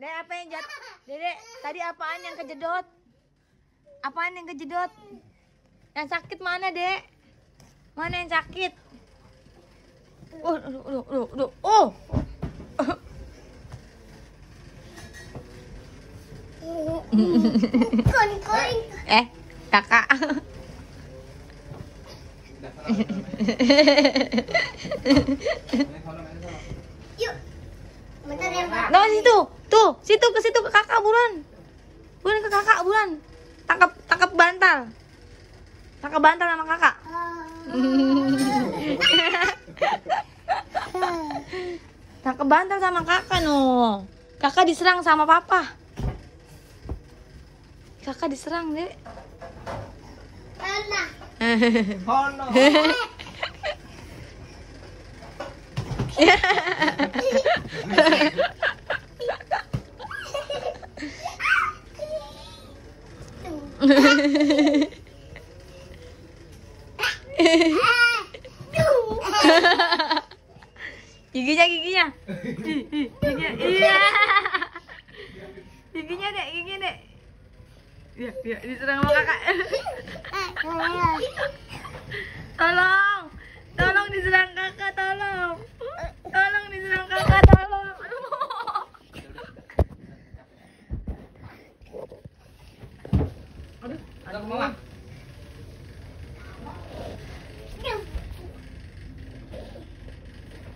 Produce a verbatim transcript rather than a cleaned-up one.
Dek, apa yang jat? Dedek, tadi apaan yang kejedot? Apaan yang kejedot? Yang sakit mana, Dek? Mana yang sakit? Oh, aduh, aduh, aduh, aduh. Oh. Eh, kakak. Yuk. Bentar ya, Mbak. No, situ. Tuh, situ ke situ ke kakak buruan. Buruan ke kakak buruan. Tangkap tangkap bantal. Tangkap bantal sama kakak. Tangkap bantal sama kakak no. Kakak diserang sama papa. Kakak diserang, Dek. Mana? Oh no. Giginya, giginya. Giginya, iya. Giginya, Dek, giginya, Dek. Iya, iya, diserang sama kakak. Tolong. Tolong diserang kakak, tolong. Tolong diserang kakak, tolong. Aduh, ada kemana?